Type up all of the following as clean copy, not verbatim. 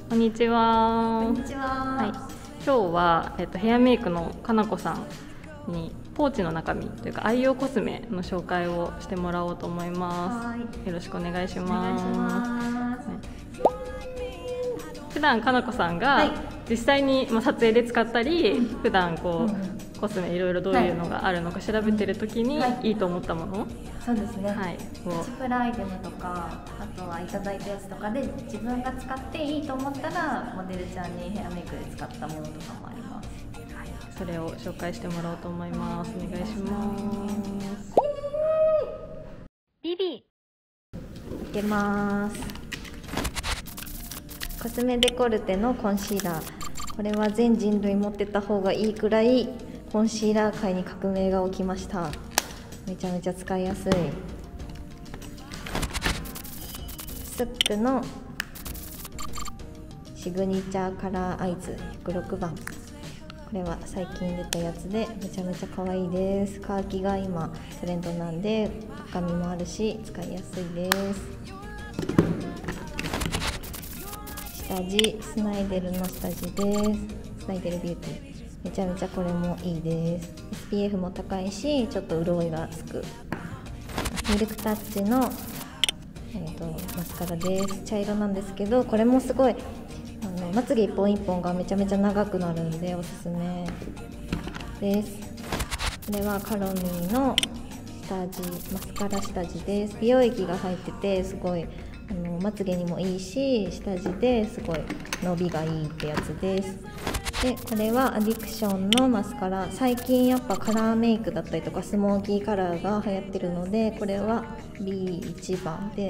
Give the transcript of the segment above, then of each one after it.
こんにちは。 こんにちは。 はい、今日は、ヘアメイクのかなこさんにポーチの中身というか愛用コスメの紹介をしてもらおうと思います。よろしくお願いします。普段かなこさんが実際に撮影で使ったり、普段こう、コスメいろいろどういうのがあるのか調べてるときにいいと思ったもの、 そうですね、 はい、 プチプラアイテムとか、あとはいただいたやつとかで自分が使っていいと思ったらモデルちゃんにヘアメイクで使ったものとかもあります。 はい、それを紹介してもらおうと思います。お願いします。 ビビいけます。コスメデコルテのコンシーラー、これは全人類持ってた方がいいくらいコンシーラー界に革命が起きました。めちゃめちゃ使いやすい。スックのシグニチャーカラーアイズ106番、これは最近出たやつでめちゃめちゃ可愛いです。カーキが今トレンドなんで深みもあるし使いやすいです。下地スナイデルの下地です。スナイデルビューティー、めちゃめちゃこれもいいです。 SPF も高いしちょっと潤いがつく。ミルクタッチの、マスカラです。茶色なんですけど、これもすごいまつげ一本一本がめちゃめちゃ長くなるんでおすすめです。これはカロミーの下地、マスカラ下地です。美容液が入っててすごいまつげにもいいし、下地ですごい伸びがいいってやつです。でこれはアディクションのマスカラ、最近やっぱカラーメイクだったりとかスモーキーカラーが流行ってるので、これは B1 番で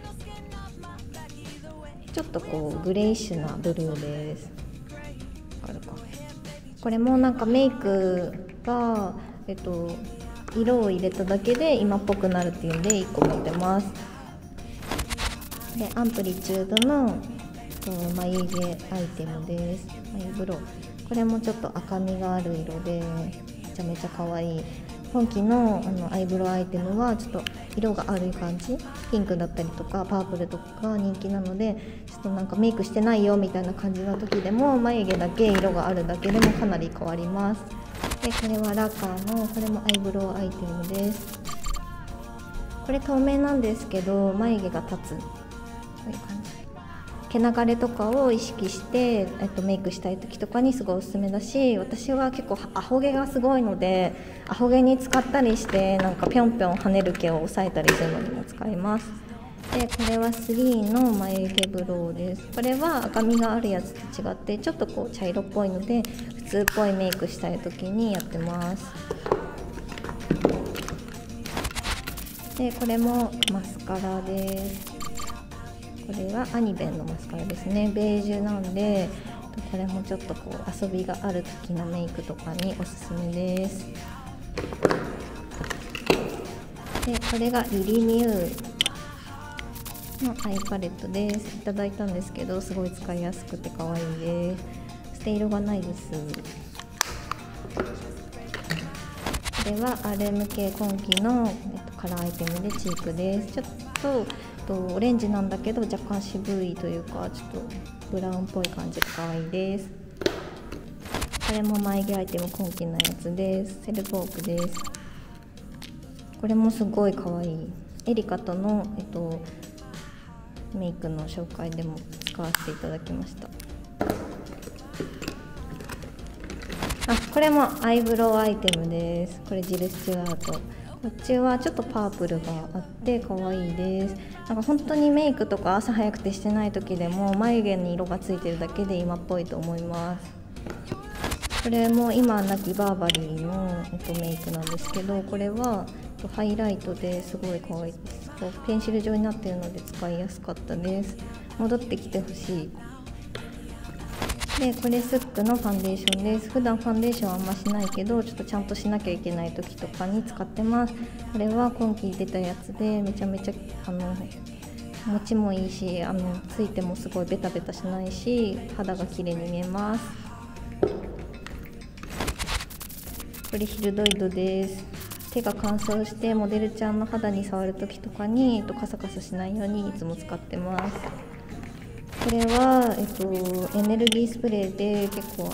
ちょっとこうグレイッシュなブルーです。わかるか。これもなんかメイクが色を入れただけで今っぽくなるっていうんで1個持ってます。でアンプリチュードの眉毛アイテムです。アイブロウ、これもちょっと赤みがある色でめちゃめちゃ可愛い。今期のアイブロウアイテムはちょっと色がある感じ、ピンクだったりとかパープルとかが人気なので、ちょっとなんかメイクしてないよみたいな感じの時でも眉毛だけ色があるだけでもかなり変わります。でこれはラカの、これもアイブロウアイテムです。これ透明なんですけど眉毛が立つ、こういう感じ。毛流れとかを意識して、メイクしたい時とかにすごいおすすめだし、私は結構アホ毛がすごいのでアホ毛に使ったりしてなんかぴょんぴょん跳ねる毛を抑えたりするのにも使います。でこれは3の眉毛ブロウです。これは赤みがあるやつと違ってちょっとこう茶色っぽいので普通っぽいメイクしたい時にやってます。でこれもマスカラです。これはアニベンのマスカラですね。ベージュなんでこれもちょっとこう遊びがある時のメイクとかにおすすめです。でこれがリリミューのアイパレットです。いただいたんですけどすごい使いやすくて可愛いです。捨て色がないです。これは RMK 今期の、カラーアイテムでチークです。ちょっとオレンジなんだけど若干渋いというかちょっとブラウンっぽい感じが可愛いです。これも眉毛アイテム今期のやつです。セルボークです。これもすごい可愛い。エリカとの、メイクの紹介でも使わせていただきました。これもアイブロウアイテムです。これジル・スチュアート、こっちはちょっとパープルがあって可愛いです。なんか本当にメイクとか朝早くてしてない時でも眉毛に色がついてるだけで今っぽいと思います。これも今なきバーバリーの、メイクなんですけど、これはハイライトですごい可愛いです。こうペンシル状になっているので使いやすかったです。戻ってきてほしい。でこれスックのファンデーションです。普段ファンデーションあんましないけどちょっとちゃんとしなきゃいけない時とかに使ってます。これは今期出たやつでめちゃめちゃ持ちもいいしついてもすごいベタベタしないし肌が綺麗に見えます。これヒルドイドです。手が乾燥してモデルちゃんの肌に触る時とかにカサカサしないようにいつも使ってます。ここれは、エネルギースプレーで結構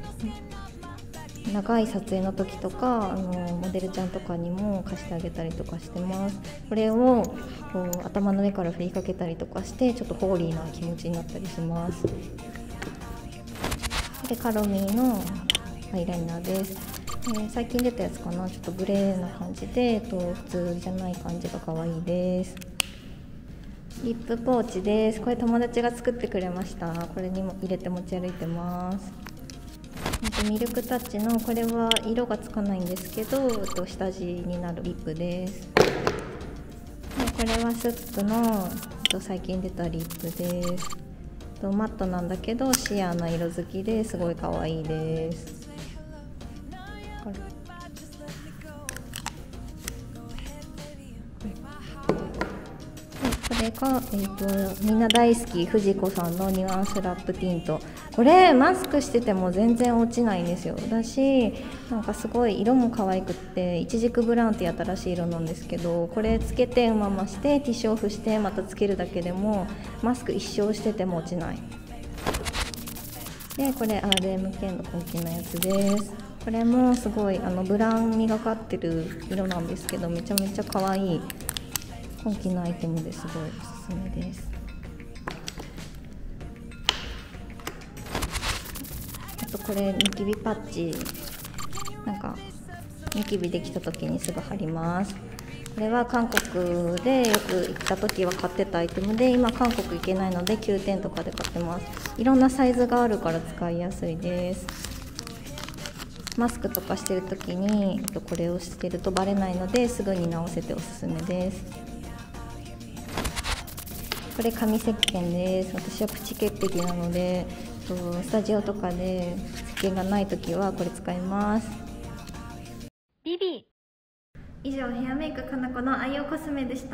長い撮影の時とかモデルちゃんとかにも貸してあげたりとかしてます。これをこう頭の上から振りかけたりとかしてちょっとホーリーな気持ちになったりします。でカロミーのアイライナーです。最近出たやつかな、ちょっとグレーな感じで、普通じゃない感じが可愛いです。リップポーチです。これ友達が作ってくれました。これにも入れて持ち歩いてます。ミルクタッチのこれは色がつかないんですけど下地になるリップです。でこれはスックの最近出たリップです。マットなんだけどシアーな色づきですごい可愛いです。これが、みんな大好き藤子さんのニュアンスラップティント。これマスクしてても全然落ちないんですよ。だしなんかすごい色も可愛くって、イチジクブラウンって新しい色なんですけど、これつけてまましてティッシュオフしてまたつけるだけでもマスク一生してても落ちない。でこれ RMK の本気のやつです。これもすごいブラウンみがかってる色なんですけどめちゃめちゃ可愛い今季のアイテムですごいおすすめです。あとこれニキビパッチ、なんかニキビできた時にすぐ貼ります。これは韓国でよく行った時は買ってたアイテムで、今韓国行けないので9点とかで買ってます。いろんなサイズがあるから使いやすいです。マスクとかしてる時にこれをしてるとバレないのですぐに直せておすすめです。これ紙石鹸です。私はプチ潔癖なのでスタジオとかで石鹸がない時はこれ使います。 ビビ以上ヘアメイクかなこの愛用コスメでした。